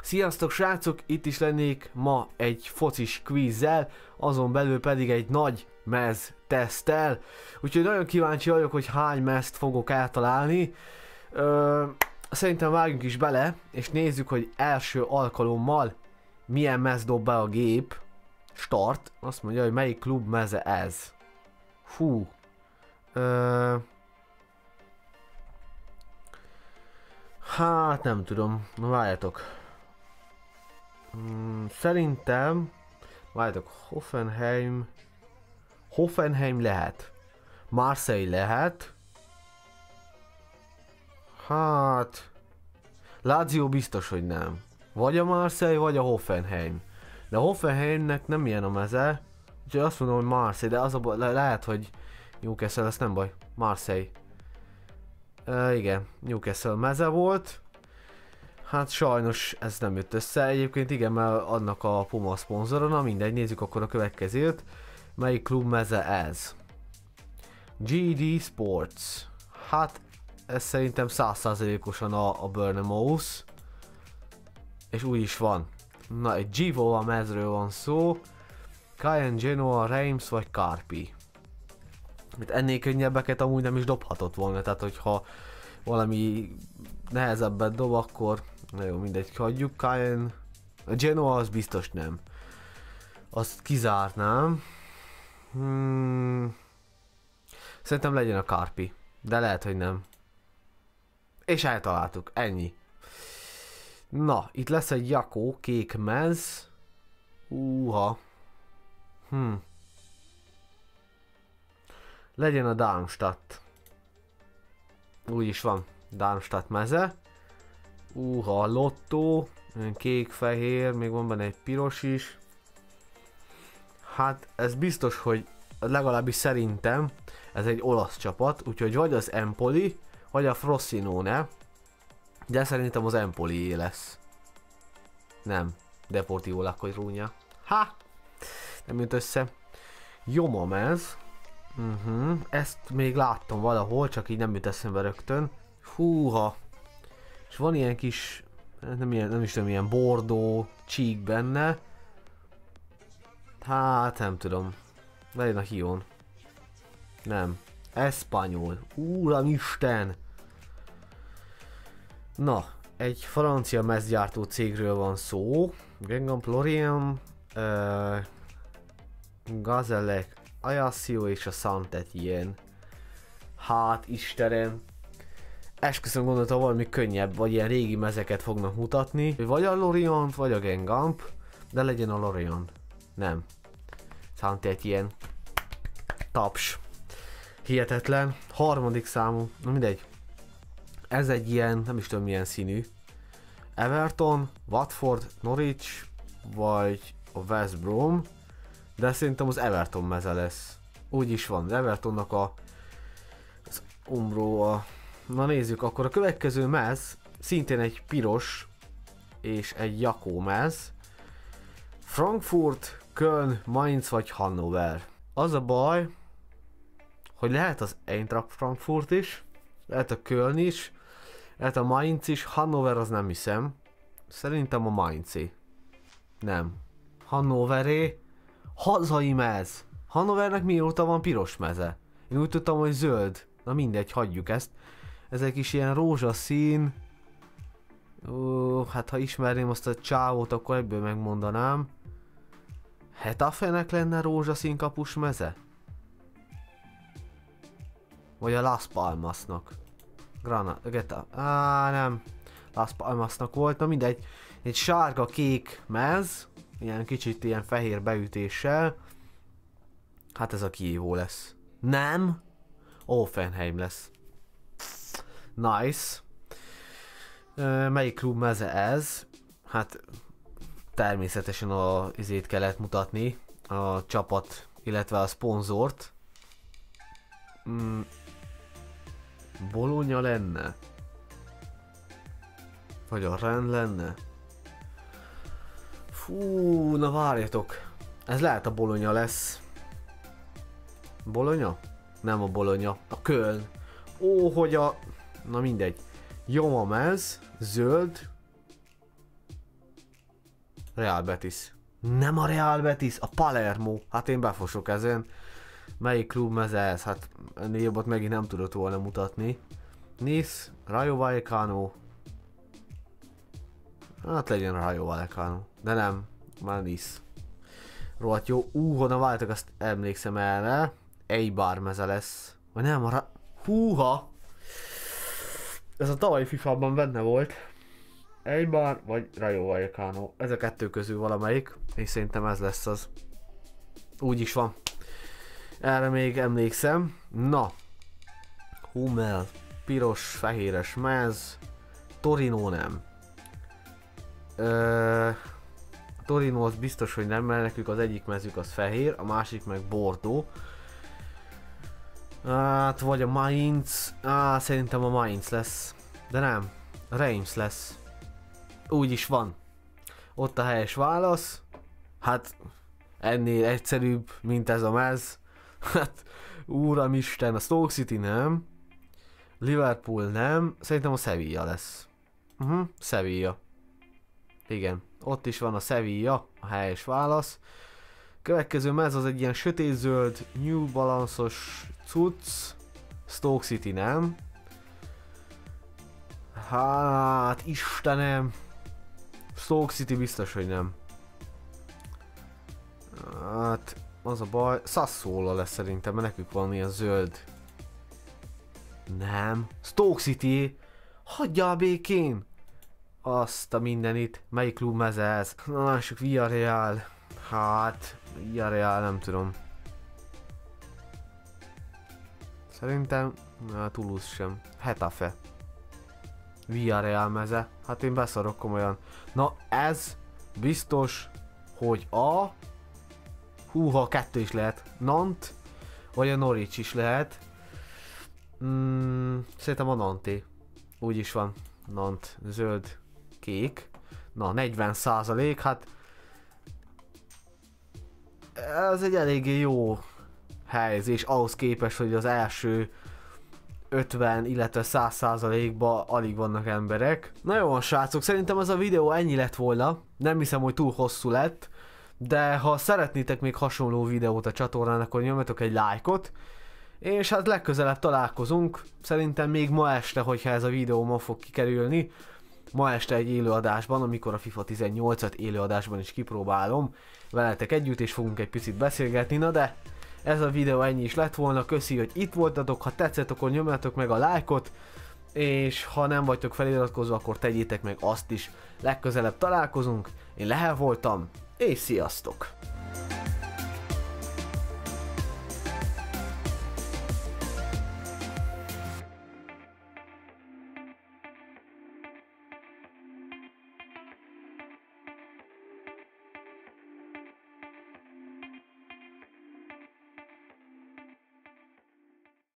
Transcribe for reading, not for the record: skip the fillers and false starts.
Sziasztok srácok, itt is lennék ma egy focis kvízzel, azon belül pedig egy nagy mez teszttel. Úgyhogy nagyon kíváncsi vagyok, hogy hány mezt fogok eltalálni. Szerintem vágjunk is bele, és nézzük, hogy első alkalommal milyen mez dob be a gép. Start. Azt mondja, hogy melyik klub meze ez. Fú. Hát nem tudom. Na várjatok. Szerintem... Várjatok. Hoffenheim lehet. Marseille lehet. Hát... Lazio biztos, hogy nem. Vagy a Marseille, vagy a Hoffenheim. De a Hoffenheimnek nem ilyen a meze. Úgyhogy azt mondom, hogy Marseille, de az a lehet, hogy Newcastle, ez nem baj. Marseille. Igen, Newcastle meze volt. Hát sajnos ez nem jött össze. Egyébként igen, mert annak a Puma szponzora. Na mindegy, nézzük akkor a következőt. Melyik klub meze ez? GD Sports. Hát ez szerintem 100%-osan a Bournemouth. És úgy is van. Na, egy Givo mezről van szó. Cayenne, Genoa, Reims vagy Carpi. Ennél könnyebbeket amúgy nem is dobhatott volna, tehát hogyha valami nehezebbet dob, akkor na jó, mindegy, hagyjuk. Cayenne, a Genoa az biztos nem. Azt kizárnám. Szerintem legyen a Carpi, de lehet, hogy nem. És eltaláltuk, ennyi. Na, itt lesz egy Jakó, kék mez. Legyen a Darmstadt. Úgy is van, Darmstadt meze. Lotto. Kék-fehér, még van benne egy piros is. Hát ez biztos, hogy legalábbis szerintem ez egy olasz csapat, úgyhogy vagy az Empoli, vagy a Frosinone. De szerintem az Empoli lesz. Nem, Deportivo La Coruña. Ha! Nem jött össze. Jó mez. Ezt még láttam valahol, csak így nem jut eszembe rögtön. Húha! És van ilyen kis, nem is tudom, ilyen bordó csík benne. Hát nem tudom. Legyen a Hion. Nem. Espanyol. Úramisten! Na, egy francia mezgyártó cégről van szó. Gengamp, Lorient, Gazellec, Ajaccio és a Saint-Étienne. Hát Istenem. Esküszöm, gondoltam valami könnyebb, vagy ilyen régi mezeket fognak mutatni. Vagy a Lorient, vagy a Gengamp. De legyen a Lorient. Nem. Saint-Étienne. Taps. Hihetetlen. Harmadik számú. Na mindegy. Ez egy ilyen, nem is tudom milyen színű. Everton, Watford, Norwich, vagy a West Brom. De szerintem az Everton meze lesz. Úgy is van, Evertonnak az Umbro. Na nézzük, akkor a következő mez szintén egy piros és egy Jakó mez. Frankfurt, Köln, Mainz vagy Hannover. Az a baj, hogy lehet az Eintracht Frankfurt is, lehet a Köln is, lehet a Mainz is, Hannover az nem hiszem. Szerintem a Mainz-i. Nem. Hannoveré. Hazai mez. Hannovernek mióta van piros meze? Én úgy tudtam, hogy zöld. Na mindegy, hagyjuk ezt. Ez egy kis ilyen rózsaszín. Hát ha ismerném azt a csávót, akkor ebből megmondanám. Hetafenek lenne rózsaszín kapus meze? Vagy a Las Palmasnak? Nem. Las Palmasnak volt, na mindegy. Egy sárga-kék mez. Ilyen kicsit ilyen fehér beütéssel. Hát ez a kihívó lesz. Nem. Hoffenheim lesz. Nice. Melyik klub meze ez? Hát természetesen a izét kellett mutatni. A csapat, illetve a szponzort. Bologna lenne? Vagy a Rennes lenne? Fú, na várjatok. Ez lehet a Bologna lesz. Bologna? Nem a Bologna. A Köln. Hogy a... Na mindegy. Jó a mez. Zöld. Real Betis. Nem a Real Betis, a Palermo. Hát én befosok ezen. Melyik klub meze ez? Hát ennél jobbat megint nem tudott volna mutatni. Nice, Rayo Vallecano. Hát legyen Rayo Vallecano. De nem, már Nice. Rohadt jó. Honnan váltak, azt emlékszem erre. Eibar meze lesz. Vagy nem, húha! Ez a tavalyi FIFA-ban benne volt. Eibar vagy Rayo Vallecano. Ez a kettő közül valamelyik. És szerintem ez lesz az. Úgy is van. Erre még emlékszem. Na. Hummel. Piros, fehéres mez. Torino nem. Torino az biztos, hogy nem, mert nekük az egyik mezük az fehér, a másik meg Bordeaux. Hát vagy a Mainz. Szerintem a Mainz lesz. De nem. Reims lesz. Úgy is van. Ott a helyes válasz. Hát ennél egyszerűbb, mint ez a mez. Hát úramisten, a Stoke City nem. Liverpool nem. Szerintem a Sevilla lesz. Sevilla. Igen, ott is van a Sevilla, a helyes válasz. Következő mez az egy ilyen sötétzöld, New Balance-os cucc. Stoke City nem. Hát Istenem. Stoke City biztos, hogy nem. Hát az a baj, Sassuolo lesz szerintem, mert nekük van ilyen zöld. Nem. Stoke City. Hagyjál békén. Azt a mindenit. Melyik klub meze ez? Na lássuk, Villarreal. Hát, Villarreal nem tudom. Szerintem, Toulouse sem. Getafe. Villarreal meze. Hát én beszarok komolyan. Na ez biztos, hogy a... Húha, kettő is lehet. Nantes, vagy a Norwich is lehet. Szerintem a Nantes. Úgy is van. Nantes, zöld, kék. Na, 40%, hát... Ez egy eléggé jó helyzés ahhoz képest, hogy az első 50, illetve 100%-ban alig vannak emberek. Na jó van, srácok, szerintem ez a videó ennyi lett volna. Nem hiszem, hogy túl hosszú lett. De ha szeretnétek még hasonló videót a csatornán, akkor nyomjatok egy lájkot. És hát legközelebb találkozunk. Szerintem még ma este, hogyha ez a videó ma fog kikerülni. Ma este egy élőadásban, amikor a FIFA 18-at élőadásban is kipróbálom. Veletek együtt, és fogunk egy picit beszélgetni. Na de ez a videó ennyi is lett volna. Köszi, hogy itt voltatok. Ha tetszett, akkor nyomjátok meg a lájkot. És ha nem vagytok feliratkozva, akkor tegyétek meg azt is. Legközelebb találkozunk. Én Lehel voltam, és sziasztok!